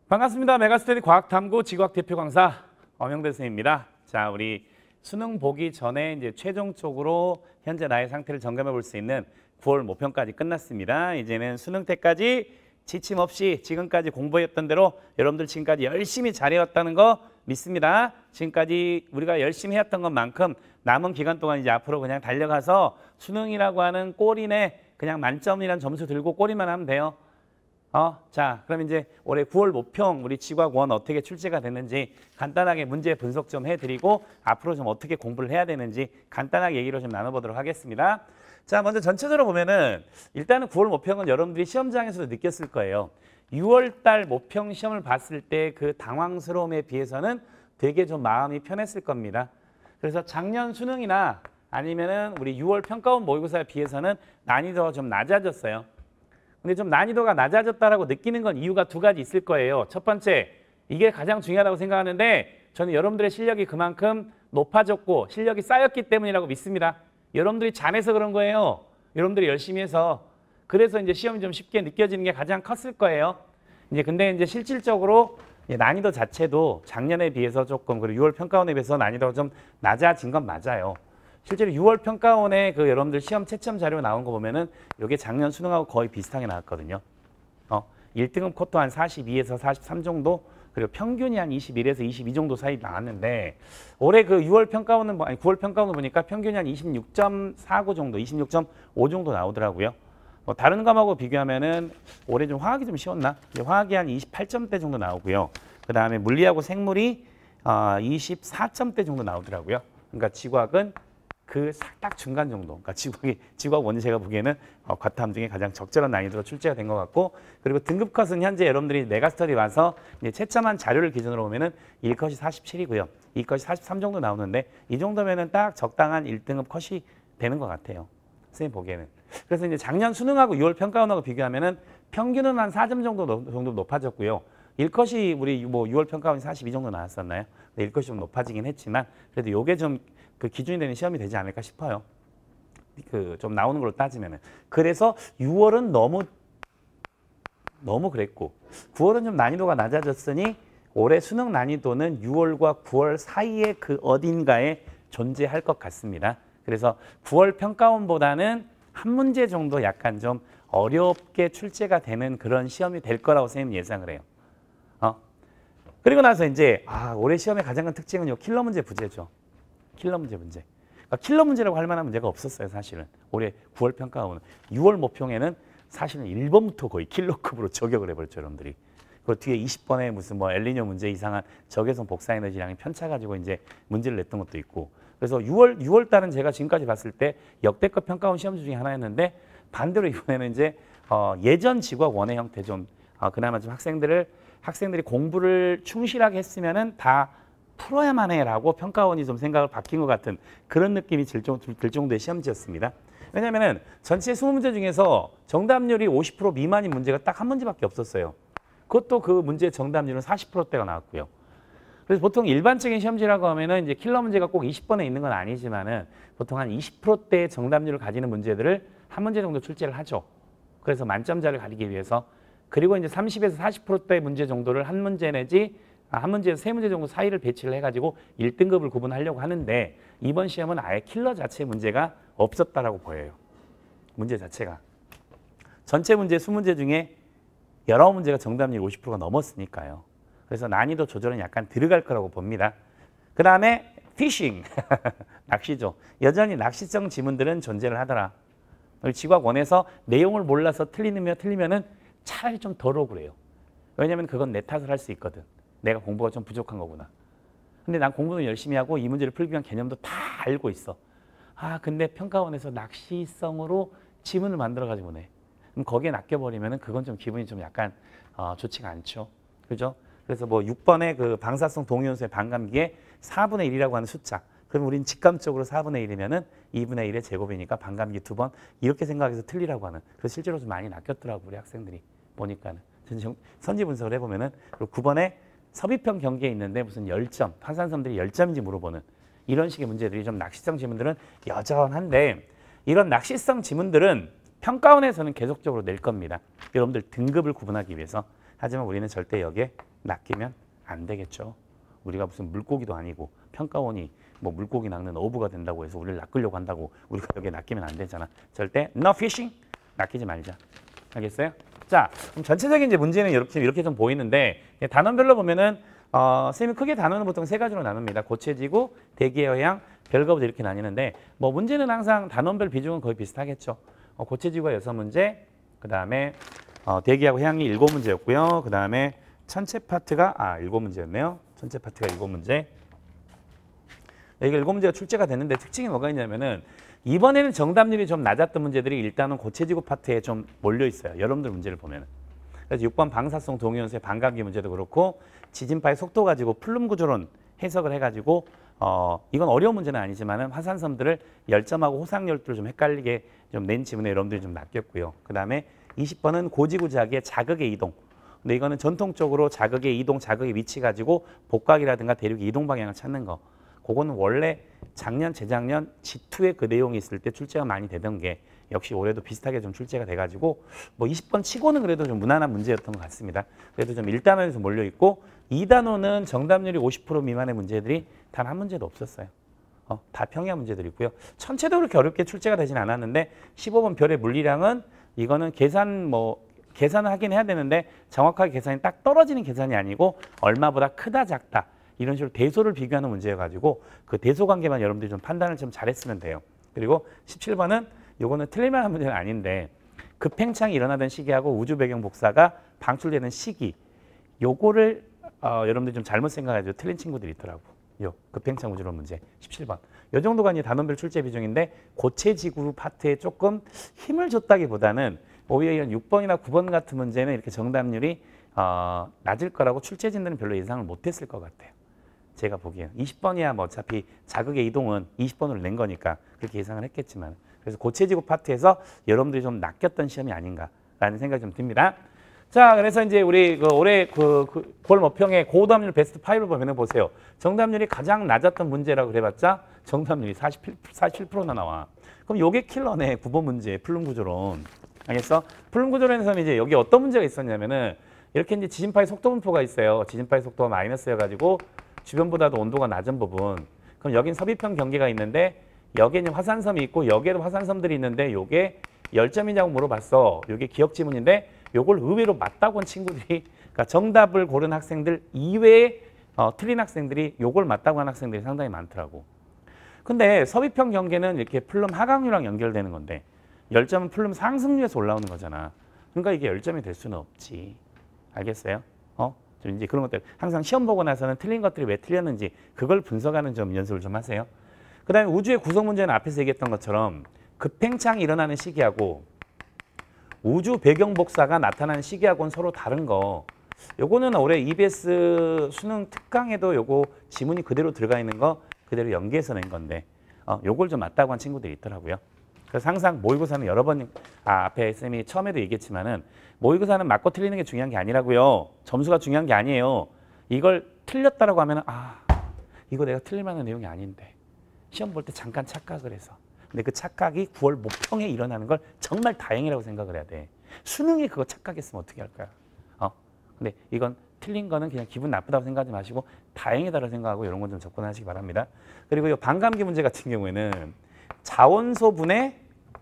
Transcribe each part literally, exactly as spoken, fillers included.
반갑습니다. 메가스터디 과학탐구 지구학 대표 강사 엄영대 선생님입니다. 자, 우리 수능 보기 전에 이제 최종적으로 현재 나의 상태를 점검해 볼 수 있는 구월 모평까지 끝났습니다. 이제는 수능 때까지 지침 없이 지금까지 공부했던 대로 여러분들 지금까지 열심히 잘해왔다는 거 믿습니다. 지금까지 우리가 열심히 해왔던 것만큼 남은 기간 동안 이제 앞으로 그냥 달려가서 수능이라고 하는 꼴이네 그냥 만점이란 점수 들고 꼴이만 하면 돼요. 어, 자, 그럼 이제 올해 구월 모평 우리 지구학 원 어떻게 출제가 됐는지 간단하게 문제 분석 좀 해드리고 앞으로 좀 어떻게 공부를 해야 되는지 간단하게 얘기를 좀 나눠보도록 하겠습니다. 자, 먼저 전체적으로 보면은 일단은 구월 모평은 여러분들이 시험장에서도 느꼈을 거예요. 유월 달 모평 시험을 봤을 때 그 당황스러움에 비해서는 되게 좀 마음이 편했을 겁니다. 그래서 작년 수능이나 아니면은 우리 유월 평가원 모의고사에 비해서는 난이도가 좀 낮아졌어요. 근데 좀 난이도가 낮아졌다라고 느끼는 건 이유가 두 가지 있을 거예요. 첫 번째, 이게 가장 중요하다고 생각하는데 저는 여러분들의 실력이 그만큼 높아졌고 실력이 쌓였기 때문이라고 믿습니다. 여러분들이 잘해서 그런 거예요. 여러분들이 열심히 해서. 그래서 이제 시험이 좀 쉽게 느껴지는 게 가장 컸을 거예요. 이제 근데 이제 실질적으로 난이도 자체도 작년에 비해서 조금 그리고 유월 평가원에 비해서 난이도가 좀 낮아진 건 맞아요. 실제로 유월 평가원에 그 여러분들 시험 채점 자료 나온 거 보면은 이게 작년 수능하고 거의 비슷하게 나왔거든요. 어, 일 등급 컷도 한 사십이에서 사십삼 정도, 그리고 평균이 한 이십일에서 이십이 정도 사이 나왔는데 올해 그 유월 평가원은 아니 구월 평가원을 보니까 평균이 한 이십육 점 사구 정도, 이십육 점 오 정도 나오더라고요. 뭐 다른 과목하고 비교하면은 올해 좀 화학이 좀 쉬웠나? 화학이 한 이십팔 점대 정도 나오고요. 그 다음에 물리하고 생물이 어, 이십사 점대 정도 나오더라고요. 그러니까 지구학은 그 딱 중간 정도. 그러니까 지구학이, 지구학 원이 제가 보기에는 어, 과탐 중에 가장 적절한 난이도로 출제가 된 것 같고, 그리고 등급 컷은 현재 여러분들이 메가스터디 와서 이제 채점한 자료를 기준으로 보면은 일 컷이 사십칠이고요. 이 컷이 사십삼 정도 나오는데 이 정도면은 딱 적당한 일 등급 컷이 되는 것 같아요. 선생님 보기에는. 그래서 이제 작년 수능하고 유월 평가원하고 비교하면은 평균은 한 사 점 정도, 정도 높아졌고요. 일 컷이 우리 뭐 유월 평가원이 사십이 정도 나왔었나요? 일 컷이 좀 높아지긴 했지만 그래도 요게 좀 그 기준이 되는 시험이 되지 않을까 싶어요. 그 좀 나오는 걸로 따지면은. 그래서 유월은 너무 너무 그랬고 구월은 좀 난이도가 낮아졌으니 올해 수능 난이도는 유월과 구월 사이에 그 어딘가에 존재할 것 같습니다. 그래서 구월 평가원보다는 한 문제 정도 약간 좀 어렵게 출제가 되는 그런 시험이 될 거라고 선생님 예상을 해요. 어? 그리고 나서 이제 아, 올해 시험의 가장 큰 특징은 요 킬러 문제 부재죠. 킬러 문제 문제. 그러니까 킬러 문제라고 할 만한 문제가 없었어요, 사실은. 올해 구월 평가원은. 유월 모평에는 사실은 일 번부터 거의 킬러급으로 저격을 해버렸죠, 여러분들이. 그 뒤에 이십 번에 무슨 뭐 엘니뇨 문제 이상한 적외선 복사 에너지량이 편차 가지고 이제 문제를 냈던 것도 있고. 그래서 유월, 유월 달은 제가 지금까지 봤을 때 역대급 평가원 시험지 중에 하나였는데 반대로 이번에는 이제 어, 예전 지구학 원의 형태 좀 어, 그나마 좀 학생들을 학생들이 공부를 충실하게 했으면은 다 풀어야만 해라고 평가원이 좀 생각을 바뀐 것 같은 그런 느낌이 들, 정도, 들 정도의 시험지였습니다. 왜냐하면 전체 이십 문제 중에서 정답률이 오십 퍼센트 미만인 문제가 딱 한 문제밖에 없었어요. 그것도 그 문제의 정답률은 사십 퍼센트대가 나왔고요. 그래서 보통 일반적인 시험지라고 하면은 이제 킬러 문제가 꼭 이십 번에 있는 건 아니지만은 보통 한 이십 퍼센트대의 정답률을 가지는 문제들을 한 문제 정도 출제를 하죠. 그래서 만점자를 가리기 위해서. 그리고 이제 삼십에서 사십 퍼센트대의 문제 정도를 한 문제 내지 한 문제에서 세 문제 정도 사이를 배치를 해가지고 일 등급을 구분하려고 하는데 이번 시험은 아예 킬러 자체 문제가 없었다라고 보여요. 문제 자체가. 전체 문제 이십 문제 중에 열아홉 문제가 정답률 오십 퍼센트가 넘었으니까요. 그래서 난이도 조절은 약간 들어갈 거라고 봅니다. 그 다음에 피싱, 낚시죠. 여전히 낚시성 지문들은 존재를 하더라. 우리 지구학 원에서 내용을 몰라서 틀리면 틀리면은 차라리 좀 덜 억울해요. 왜냐면 그건 내 탓을 할 수 있거든. 내가 공부가 좀 부족한 거구나. 근데 난 공부는 열심히 하고 이 문제를 풀기 위한 개념도 다 알고 있어. 아, 근데 평가원에서 낚시성으로 지문을 만들어가지고 내. 그럼 거기에 낚여버리면은 그건 좀 기분이 좀 약간 어, 좋지가 않죠. 그죠? 그래서 뭐 육 번의 그 방사성 동위원소의 반감기에 사분의 일이라고 하는 숫자. 그럼 우린 직감적으로 사분의 일이면은 이분의 일의 제곱이니까 반감기 두 번 이렇게 생각해서 틀리라고 하는. 그래서 실제로 좀 많이 낚였더라고 우리 학생들이 보니까는. 선지 분석을 해보면은 그리고 구 번에 섭입형 경계에 있는데 무슨 열 점, 판산섬들이 열 점인지 물어보는 이런 식의 문제들이 좀 낚시성 지문들은 여전한데 이런 낚시성 지문들은 평가원에서는 계속적으로 낼 겁니다. 여러분들 등급을 구분하기 위해서. 하지만 우리는 절대 여기에 낚이면 안 되겠죠. 우리가 무슨 물고기도 아니고 평가원이 뭐 물고기 낚는 어부가 된다고 해서 우리를 낚으려고 한다고 우리가 여기에 낚이면 안 되잖아. 절대 no fishing, 낚이지 말자. 알겠어요? 자, 그럼 전체적인 이제 문제는 이렇게 이렇게 좀 보이는데 단원별로 보면은 어, 선생님이 크게 단원은 보통 세 가지로 나눕니다. 고체지구, 대기해양, 별거부터 이렇게 나뉘는데 뭐 문제는 항상 단원별 비중은 거의 비슷하겠죠. 어, 고체지구가 여섯 문제, 그 다음에 어, 대기하고 해양이 일곱 문제였고요. 그 다음에 천체 파트가 아 일곱 문제였네요. 천체 파트가 일곱 문제. 여기가 일곱 문제가 출제가 됐는데 특징이 뭐가 있냐면은 이번에는 정답률이 좀 낮았던 문제들이 일단은 고체지구 파트에 좀 몰려 있어요. 여러분들 문제를 보면은. 그래서 육 번 방사성 동위원소의 반감기 문제도 그렇고 지진파의 속도 가지고 플룸 구조론 해석을 해가지고 어 이건 어려운 문제는 아니지만은 화산섬들을 열점하고 호상열도를 좀 헷갈리게 좀 낸 지문에 여러분들이 좀 낚였고요. 그 다음에 이십 번은 고지구 자기의 자극의 이동. 근데 이거는 전통적으로 자극의 이동, 자극의 위치 가지고 복각이라든가 대륙의 이동 방향을 찾는 거. 그거는 원래 작년, 재작년 지투에 그 내용이 있을 때 출제가 많이 되던 게 역시 올해도 비슷하게 좀 출제가 돼가지고 뭐 이십 번 치고는 그래도 좀 무난한 문제였던 것 같습니다. 그래도 좀 일 단원에서 몰려있고 이 단원은 정답률이 오십 퍼센트 미만의 문제들이 단 한 문제도 없었어요. 어, 다 평야 문제들이고요. 전체도 그렇게 어렵게 출제가 되진 않았는데 십오 번 별의 물리량은 이거는 계산 뭐 계산을 하긴 해야 되는데 정확하게 계산이 딱 떨어지는 계산이 아니고 얼마보다 크다 작다 이런 식으로 대소를 비교하는 문제여가지고 그 대소 관계만 여러분들이 좀 판단을 좀 잘했으면 돼요. 그리고 십칠 번은 요거는 틀릴만한 문제는 아닌데 급팽창이 일어나던 시기하고 우주 배경 복사가 방출되는 시기 요거를 어, 여러분들이 좀 잘못 생각해가지고 틀린 친구들이 있더라고. 요 급팽창 우주론 문제 십칠 번. 요 정도가 이제 단원별 출제 비중인데 고체지구 파트에 조금 힘을 줬다기보다는 오히려 이런 육 번이나 구 번 같은 문제는 이렇게 정답률이 어, 낮을 거라고 출제진들은 별로 예상을 못했을 것 같아요. 제가 보기에는 이십 번이야 뭐 어차피 자극의 이동은 이십 번으로 낸 거니까 그렇게 예상을 했겠지만 그래서 고체지구 파트에서 여러분들이 좀 낚였던 시험이 아닌가라는 생각이 좀 듭니다. 자, 그래서 이제 우리 그 올해 그, 그 구월 모평의 고담률 베스트 오를 보면은 보세요. 정답률이 가장 낮았던 문제라고 그래봤자 정답률이 사십칠 퍼센트나 나와. 그럼 요게 킬러네. 구 번 문제 플룸 구조론. 알겠어? 플룸 구조론에서는 이제 여기 어떤 문제가 있었냐면은 이렇게 이제 지진파의 속도 분포가 있어요. 지진파의 속도가 마이너스여가지고 주변보다도 온도가 낮은 부분. 그럼 여긴 서비평 경계가 있는데 여기에는 화산섬이 있고 여기에도 화산섬들이 있는데 요게 열 점이냐고 물어봤어. 요게 기억 지문인데 요걸 의외로 맞다고 한 친구들이 그러니까 정답을 고른 학생들 이외에 어, 틀린 학생들이 요걸 맞다고 한 학생들이 상당히 많더라고. 근데 서비평 경계는 이렇게 플룸 하강류랑 연결되는 건데 열 점은 플룸 상승류에서 올라오는 거잖아. 그러니까 이게 열 점이 될 수는 없지. 알겠어요? 어? 좀 이제 그런 것들 항상 시험 보고 나서는 틀린 것들이 왜 틀렸는지 그걸 분석하는 점 연습을 좀 하세요. 그 다음에 우주의 구성 문제는 앞에서 얘기했던 것처럼 급팽창이 일어나는 시기하고 우주 배경 복사가 나타나는 시기하고는 서로 다른 거. 요거는 올해 이비에스 수능 특강에도 요거 지문이 그대로 들어가 있는 거 그대로 연계해서 낸 건데 어, 요걸 좀 맞다고 한 친구들이 있더라고요. 그래서 항상 모의고사는 여러 번 아, 앞에 쌤이 처음에도 얘기했지만은 모의고사는 맞고 틀리는 게 중요한 게 아니라고요. 점수가 중요한 게 아니에요. 이걸 틀렸다라고 하면은 아 이거 내가 틀릴 만한 내용이 아닌데 시험 볼 때 잠깐 착각을 해서 근데 그 착각이 구월 모평에 일어나는 걸 정말 다행이라고 생각을 해야 돼. 수능이 그거 착각했으면 어떻게 할까요? 어? 근데 이건 틀린 거는 그냥 기분 나쁘다고 생각하지 마시고 다행이다라고 생각하고 이런 건 좀 접근하시기 바랍니다. 그리고 이 반감기 문제 같은 경우에는 자원소분의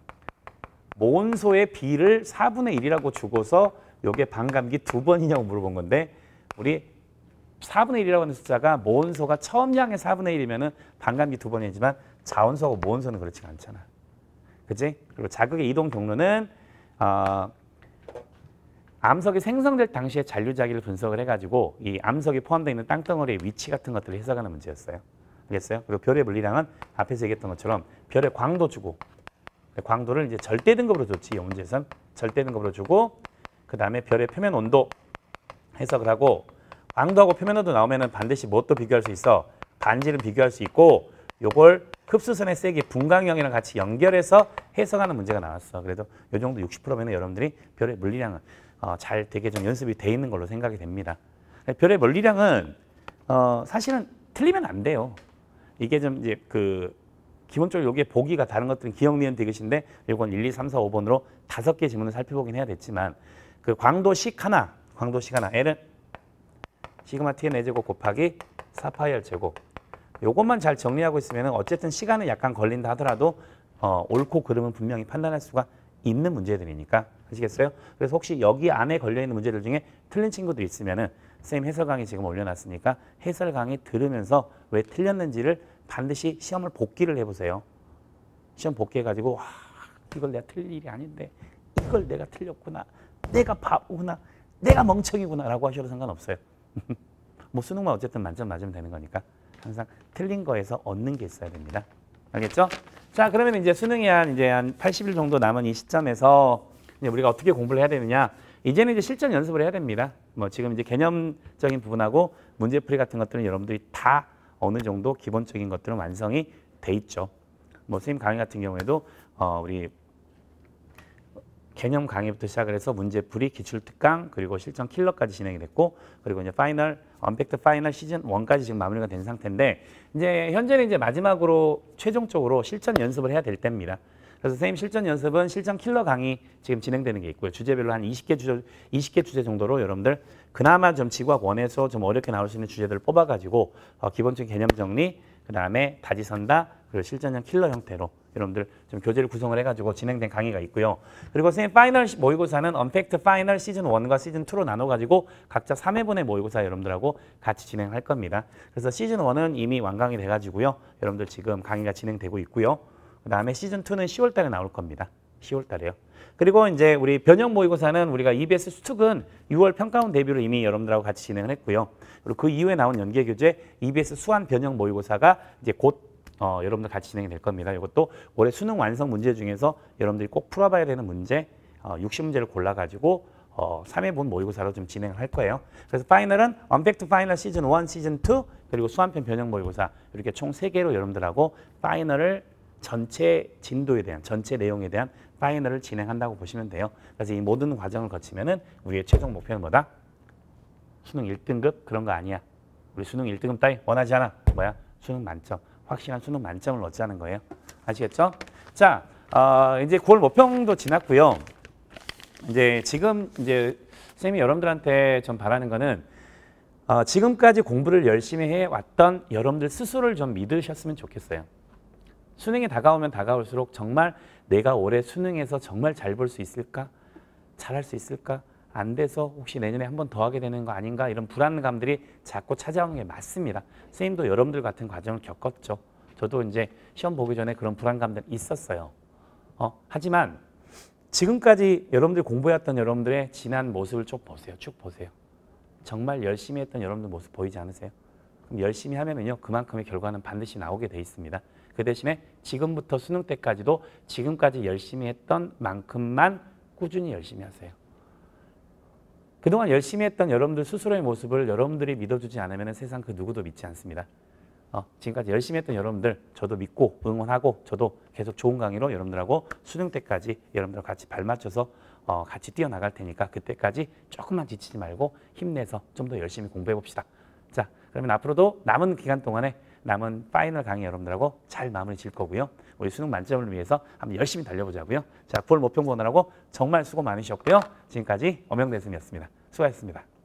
모온소의 비를 사분의 일이라고 주고서 요게 반감기 두 번이냐고 물어본 건데 우리 사분의 일이라고 하는 숫자가 모온소가 처음 양의 사분의 일이면은 반감기 두 번이지만 자원소하고 모온소는 그렇지가 않잖아. 그치? 그리고 자극의 이동 경로는 어, 암석이 생성될 당시의 잔류자기를 분석을 해가지고 이 암석이 포함되어 있는 땅덩어리의 위치 같은 것들을 해석하는 문제였어요. 알겠어요? 그리고 별의 물리량은 앞에서 얘기했던 것처럼 별의 광도 주고 광도를 이제 절대 등급으로 줬지. 이 문제에선 절대 등급으로 주고 그 다음에 별의 표면 온도 해석을 하고 광도하고 표면 온도 나오면은 반드시 무엇도 비교할 수 있어. 반지름 비교할 수 있고 요걸 흡수선의 세기 분광형이랑 같이 연결해서 해석하는 문제가 나왔어. 그래도 요 정도 육십 퍼센트면 여러분들이 별의 물리량은 어, 잘 되게 좀 연습이 돼 있는 걸로 생각이 됩니다. 별의 물리량은 어, 사실은 틀리면 안 돼요. 이게 좀 이제 그 기본적으로 여기에 보기가 다른 것들은 기억, 니은, 디귿인데 이건 일, 이, 삼, 사, 오 번으로 다섯 개 지문을 살펴보긴 해야 됐지만 그 광도식 하나, 광도 시간 L은 시그마 Tn A제곱 곱하기 사 파이 R 제곱. 요것만 잘 정리하고 있으면 어쨌든 시간은 약간 걸린다 하더라도 어, 옳고 그름은 분명히 판단할 수가 있는 문제들이니까. 아시겠어요? 그래서 혹시 여기 안에 걸려있는 문제들 중에 틀린 친구들이 있으면은 선생님 해설 강의 지금 올려놨으니까 해설 강의 들으면서 왜 틀렸는지를 반드시 시험을 복기를 해보세요. 시험 복기해가지고 와, 이걸 내가 틀릴 일이 아닌데 이걸 내가 틀렸구나. 내가 바보구나. 내가 멍청이구나 라고 하셔도 상관없어요. 뭐 수능만 어쨌든 만점 맞으면 되는 거니까 항상 틀린 거에서 얻는 게 있어야 됩니다. 알겠죠? 자, 그러면 이제 수능이 한 이제 한 팔십 일 정도 남은 이 시점에서 이제 우리가 어떻게 공부를 해야 되느냐? 이제는 이제 실전 연습을 해야 됩니다. 뭐 지금 이제 개념적인 부분하고 문제풀이 같은 것들은 여러분들이 다 어느 정도 기본적인 것들은 완성이 돼 있죠. 뭐 선생님 강의 같은 경우에도 어 우리 개념 강의부터 시작을 해서 문제풀이, 기출특강, 그리고 실전 킬러까지 진행이 됐고, 그리고 이제 파이널, 언팩트 파이널 시즌 일까지 지금 마무리가 된 상태인데, 이제 현재는 이제 마지막으로 최종적으로 실전 연습을 해야 될 때입니다. 그래서 선생님 실전 연습은 실전 킬러 강의 지금 진행되는 게 있고요. 주제별로 한 이십 개 주제, 이십 개 주제 정도로 여러분들 그나마 좀 지구학 원에서 좀 어렵게 나올 수 있는 주제들을 뽑아가지고 어, 기본적인 개념 정리, 그 다음에 다지선다, 그리고 실전형 킬러 형태로 여러분들 좀 교재를 구성을 해가지고 진행된 강의가 있고요. 그리고 선생님 파이널 모의고사는 언팩트 파이널 시즌 일과 시즌 이로 나눠가지고 각자 삼 회분의 모의고사 여러분들하고 같이 진행할 겁니다. 그래서 시즌 일은 이미 완강이 돼가지고요. 여러분들 지금 강의가 진행되고 있고요. 그 다음에 시즌 이는 시월 달에 나올 겁니다. 시월 달에요. 그리고 이제 우리 변형 모의고사는 우리가 이비에스 수특은 유월 평가원 대비로 이미 여러분들하고 같이 진행을 했고요. 그리고 그 이후에 나온 연계교재 이비에스 수완 변형 모의고사가 이제 곧 어, 여러분들 같이 진행이 될 겁니다. 이것도 올해 수능 완성 문제 중에서 여러분들이 꼭 풀어봐야 되는 문제 어, 육십 문제를 골라가지고 어, 삼 회분 모의고사로 좀 진행을 할 거예요. 그래서 파이널은 언팩트 파이널 시즌 일, 시즌 이, 그리고 수완편 변형 모의고사 이렇게 총 세 개로 여러분들하고 파이널을 전체 진도에 대한, 전체 내용에 대한 파이널을 진행한다고 보시면 돼요. 그래서 이 모든 과정을 거치면은 우리의 최종 목표는 뭐다? 수능 일 등급 그런 거 아니야. 우리 수능 일 등급 따위 원하지 않아. 뭐야? 수능 만점. 확실한 수능 만점을 얻자는 거예요. 아시겠죠? 자, 어, 이제 구월 모평도 지났고요. 이제 지금 이제 선생님이 여러분들한테 좀 바라는 거는 어, 지금까지 공부를 열심히 해왔던 여러분들 스스로를 좀 믿으셨으면 좋겠어요. 수능이 다가오면 다가올수록 정말 내가 올해 수능에서 정말 잘 볼 수 있을까? 잘할 수 있을까? 안 돼서 혹시 내년에 한 번 더 하게 되는 거 아닌가? 이런 불안감들이 자꾸 찾아오는 게 맞습니다. 선생님도 여러분들 같은 과정을 겪었죠. 저도 이제 시험 보기 전에 그런 불안감들 있었어요. 어, 하지만 지금까지 여러분들 공부해왔던 여러분들의 지난 모습을 쭉 보세요. 쭉 보세요. 정말 열심히 했던 여러분들 모습 보이지 않으세요? 그럼 열심히 하면은요, 그만큼의 결과는 반드시 나오게 돼 있습니다. 그 대신에 지금부터 수능 때까지도 지금까지 열심히 했던 만큼만 꾸준히 열심히 하세요. 그동안 열심히 했던 여러분들 스스로의 모습을 여러분들이 믿어주지 않으면 세상 그 누구도 믿지 않습니다. 어, 지금까지 열심히 했던 여러분들 저도 믿고 응원하고 저도 계속 좋은 강의로 여러분들하고 수능 때까지 여러분들과 같이 발맞춰서 어, 같이 뛰어나갈 테니까 그때까지 조금만 지치지 말고 힘내서 좀 더 열심히 공부해 봅시다. 자, 그러면 앞으로도 남은 기간 동안에 남은 파이널 강의 여러분들하고 잘 마무리 질 거고요. 우리 수능 만점을 위해서 한번 열심히 달려보자고요. 자, 구월 모평 보느라고 정말 수고 많으셨고요. 지금까지 엄영대 선생님이었습니다. 수고하셨습니다.